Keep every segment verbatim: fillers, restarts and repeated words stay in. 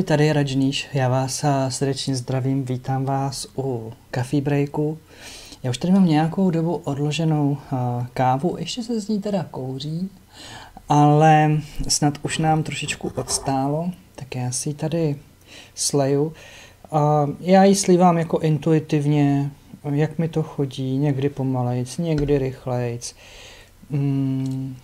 Ahoj, tady je Rajníš, já vás srdečně zdravím, vítám vás u Coffee Breaku. Já už tady mám nějakou dobu odloženou kávu, ještě se z ní teda kouří, ale snad už nám trošičku odstálo, tak já si ji tady sleju. Já ji slívám jako intuitivně, jak mi to chodí, někdy pomalejc, někdy rychlejc. Hmm.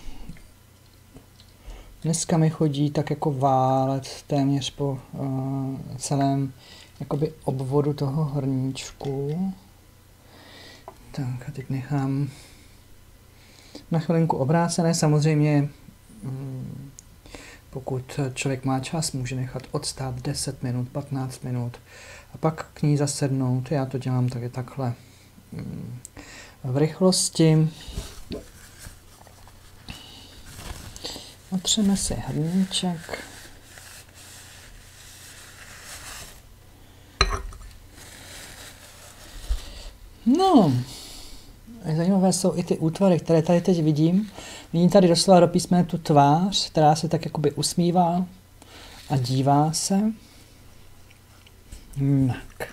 Dneska mi chodí tak jako válec téměř po uh, celém jakoby obvodu toho hrníčku. Tak a teď nechám na chvilinku obrácené. Samozřejmě um, pokud člověk má čas, může nechat odstát deset minut, patnáct minut a pak k ní zasednout. Já to dělám taky takhle um, v rychlosti. Otřeme si hrníček. No, zajímavé jsou i ty útvary, které tady teď vidím. Vidím tady doslova do písmene tu tvář, která se tak jakoby usmívá a dívá se. Tak.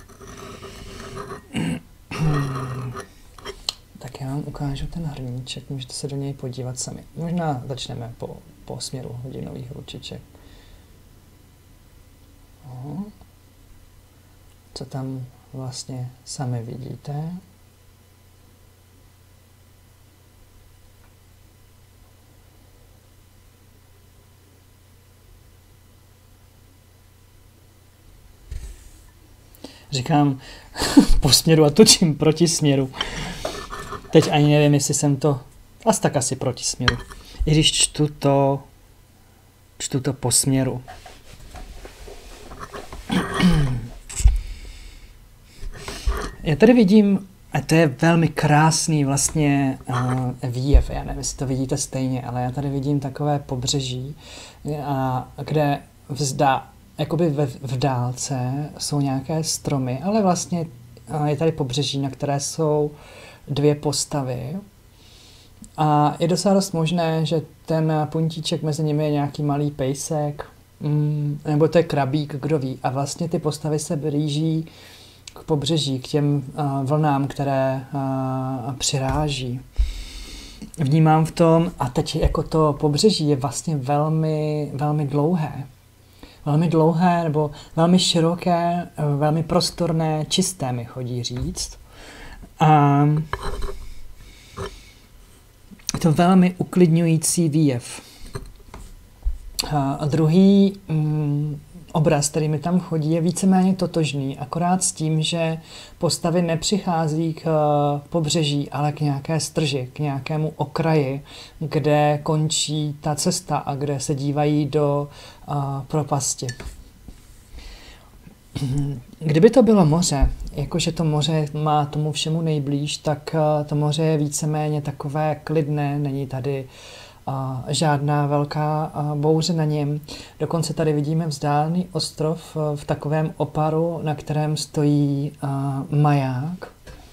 Tak já vám ukážu ten hrníček, můžete se do něj podívat sami. Možná začneme po, po směru hodinových ručiček. Oho. Co tam vlastně sami vidíte? Říkám po směru a točím proti směru. Teď ani nevím, jestli jsem to... Asi tak asi proti směru. I když čtu to... Čtu to po směru. Já tady vidím... A to je velmi krásný vlastně uh, výjev. Já nevím, jestli to vidíte stejně, ale já tady vidím takové pobřeží, a, kde vzda... Jakoby ve, v dálce jsou nějaké stromy, ale vlastně uh, je tady pobřeží, na které jsou dvě postavy a je docela dost možné, že ten puntíček mezi nimi je nějaký malý pejsek, mm, nebo to je krabík, kdo ví. A vlastně ty postavy se blíží k pobřeží, k těm uh, vlnám, které uh, přiráží. Vnímám v tom, a teď jako to pobřeží je vlastně velmi, velmi dlouhé. Velmi dlouhé, nebo velmi široké, velmi prostorné, čisté mi chodí říct. A je to velmi uklidňující výjev. A druhý mm, obraz, který mi tam chodí, je víceméně totožný, akorát s tím, že postavy nepřichází k pobřeží, ale k nějaké strži, k nějakému okraji, kde končí ta cesta a kde se dívají do uh, propasti. Kdyby to bylo moře, jakože to moře má tomu všemu nejblíž, tak to moře je víceméně takové klidné, není tady uh, žádná velká uh, bouře na něm. Dokonce tady vidíme vzdálený ostrov uh, v takovém oparu, na kterém stojí uh, maják.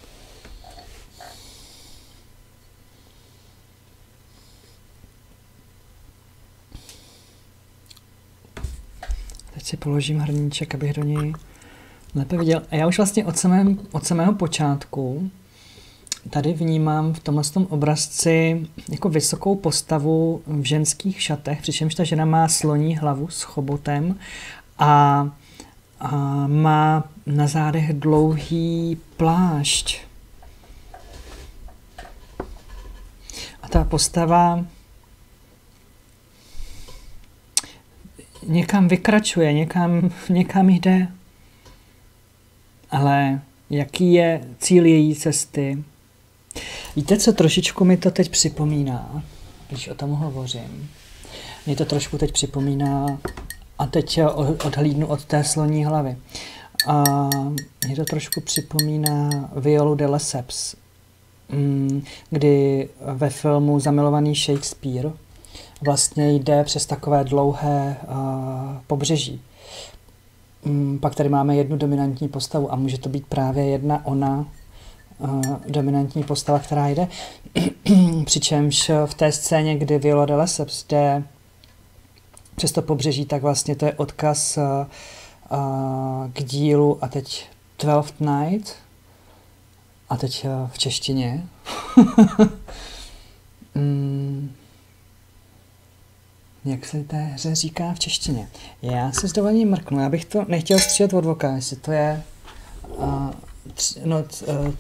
Teď si položím hrníček, abych do něj lépe viděl. A já už vlastně od, samém, od samého počátku tady vnímám v tomhle tom obrazci jako vysokou postavu v ženských šatech, přičemž ta žena má sloní hlavu s chobotem a, a má na zádech dlouhý plášť. A ta postava někam vykračuje, někam, někam jde. Ale jaký je cíl její cesty? Víte, co trošičku mi to teď připomíná, když o tom hovořím? Mě to trošku teď připomíná, a teď odhlídnu od té sloní hlavy. A mě to trošku připomíná Violu de Lesseps, kdy ve filmu Zamilovaný Shakespeare vlastně jde přes takové dlouhé uh, pobřeží. Um, pak tady máme jednu dominantní postavu a může to být právě jedna ona uh, dominantní postava, která jde. Přičemž v té scéně, kdy Viola de Lesseps jde přes to pobřeží, tak vlastně to je odkaz uh, uh, k dílu a teď Twelfth Night a teď uh, v češtině. mm. Jak se té hře říká v češtině? Já se s dovolením mrknu, já bych to nechtěl střílet od voka, jestli to je uh, tři, no, t, uh,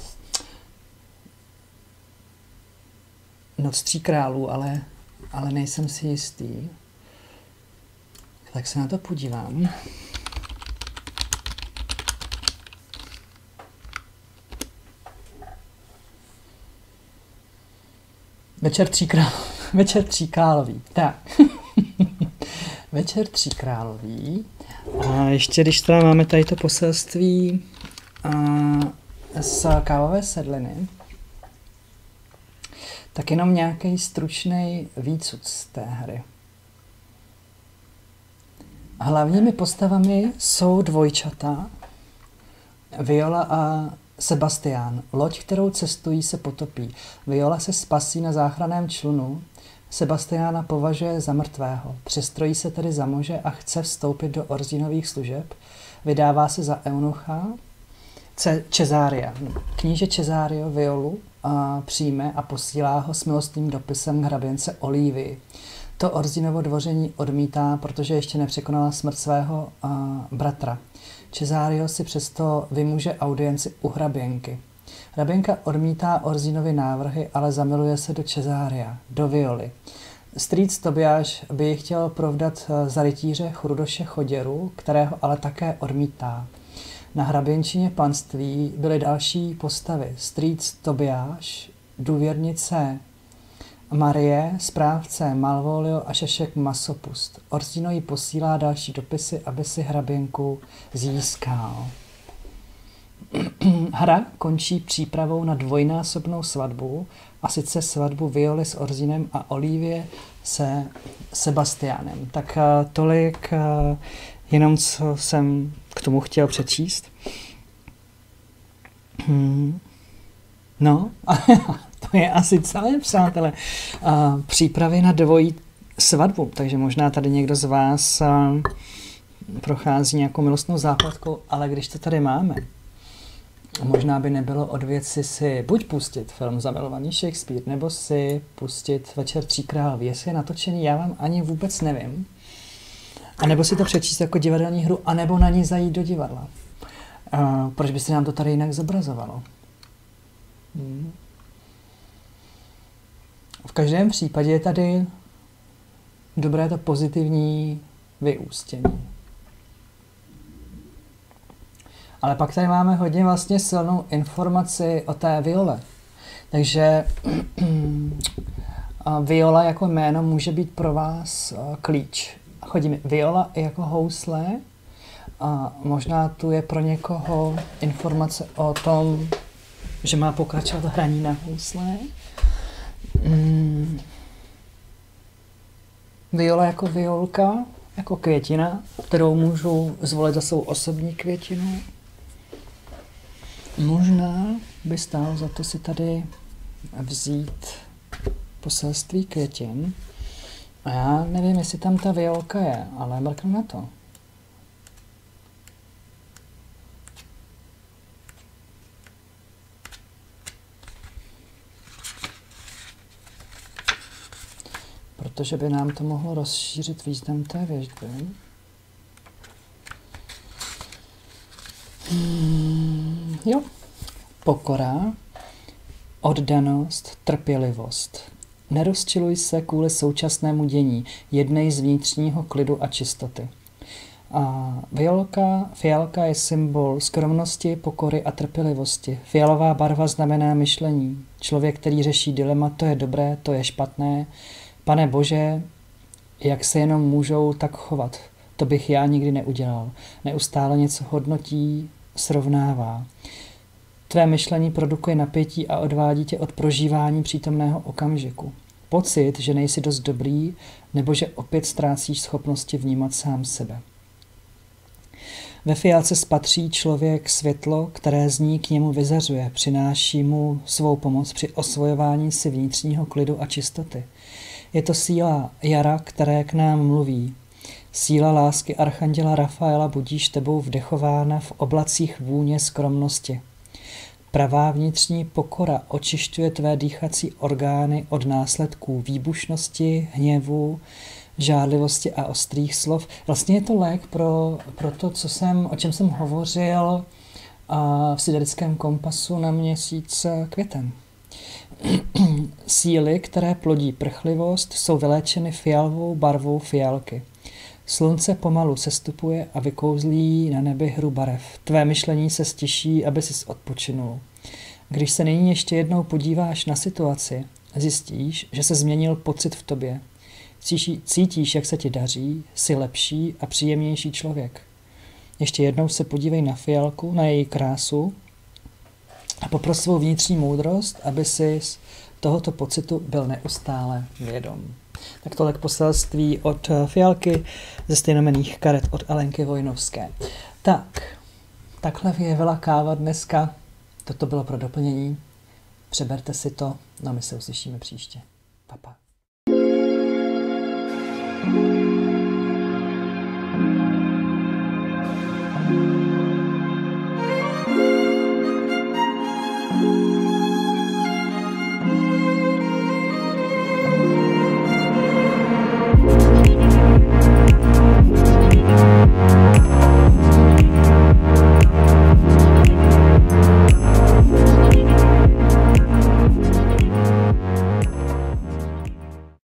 Noc tří králů, ale, ale nejsem si jistý. Tak se na to podívám. Večer tří králů. Večer tří králový. Tak. Večer tří králový. A ještě když teda máme tady to poselství a, z kávové sedliny, tak jenom nějaký stručný výcud z té hry. Hlavními postavami jsou dvojčata, Viola a Sebastián. Loď, kterou cestují, se potopí. Viola se spasí na záchranném člunu, Sebastiána považuje za mrtvého. Přestrojí se tedy za muže a chce vstoupit do Orsínových služeb. Vydává se za eunucha Cesária. Kníže Cesario Violu a přijme a posílá ho s milostným dopisem k hraběnce Olívii. To Orsínovo dvoření odmítá, protože ještě nepřekonala smrt svého uh, bratra. Cesario si přesto vymůže audienci u hraběnky. Hraběnka odmítá Orsínovi návrhy, ale zamiluje se do Cesaria, do Violy. Strýc Tobiáš by ji chtěl provdat za rytíře Chrudoše Choděru, kterého ale také odmítá. Na hraběnčině panství byly další postavy. Strýc Tobiáš, důvěrnice Marie, správce Malvolio a šešek Masopust. Orsino jí posílá další dopisy, aby si hraběnku získal. Hra končí přípravou na dvojnásobnou svatbu, a sice svatbu Violy s Orsínem a Olívie se Sebastiánem. Tak tolik jenom, co jsem k tomu chtěl přečíst. Hmm. No, to je asi celé, přátelé. Přípravy na dvojí svatbu, takže možná tady někdo z vás prochází nějakou milostnou zápletkou, ale když to tady máme, možná by nebylo od věci si buď pustit film Zamilovaný Shakespeare, nebo si pustit Večer tří králů. Jestli je natočený, já vám ani vůbec nevím. A nebo si to přečíst jako divadelní hru, anebo na ní zajít do divadla. Uh, proč by se nám to tady jinak zobrazovalo? Hmm. V každém případě je tady dobré to pozitivní vyústění. Ale pak tady máme hodně vlastně silnou informaci o té Viole. Takže Viola jako jméno může být pro vás klíč. Chodíme Viola jako housle a možná tu je pro někoho informace o tom, že má pokračovat hraní na housle. Mm. Viola jako violka, jako květina, kterou můžu zvolit za svou osobní květinu. Možná by stálo za to si tady vzít poselství květin. A já nevím, jestli tam ta violka je, ale mrknu na to. Protože by nám to mohlo rozšířit význam té věžby. Hmm, jo. Pokora, oddanost, trpělivost. Nerozčiluj se kvůli současnému dění, jednej z vnitřního klidu a čistoty. A violka, fialka je symbol skromnosti, pokory a trpělivosti. Fialová barva znamená myšlení. Člověk, který řeší dilema, to je dobré, to je špatné. Pane Bože, jak se jenom můžou tak chovat? To bych já nikdy neudělal. Neustále něco hodnotí, srovnává. Tvé myšlení produkuje napětí a odvádí tě od prožívání přítomného okamžiku. Pocit, že nejsi dost dobrý, nebo že opět ztrácíš schopnosti vnímat sám sebe. Ve fialce spatří člověk světlo, které z ní k němu vyzařuje, přináší mu svou pomoc při osvojování si vnitřního klidu a čistoty. Je to síla jara, které k nám mluví. Síla lásky archanděla Rafaela budíš tebou vdechována v oblacích vůně skromnosti. Pravá vnitřní pokora očišťuje tvé dýchací orgány od následků výbušnosti, hněvu, žádlivosti a ostrých slov. Vlastně je to lék pro, pro to, co jsem, o čem jsem hovořil v siderickém kompasu na měsíc květen. Síly, které plodí prchlivost, jsou vyléčeny fialovou barvou fialky. Slunce pomalu sestupuje a vykouzlí na nebi hru barev. Tvé myšlení se stiší, aby sis odpočinul. Když se nyní ještě jednou podíváš na situaci, zjistíš, že se změnil pocit v tobě. Cítíš, jak se ti daří, jsi lepší a příjemnější člověk. Ještě jednou se podívej na fialku, na její krásu a popros svou vnitřní moudrost, aby si z tohoto pocitu byl neustále vědom. Tak tolik poselství od fialky ze stejnomenných karet od Alenky Vojnovské. Tak, takhle vyjevila káva dneska. Toto bylo pro doplnění. Přeberte si to, no my se uslyšíme příště. Pa, pa.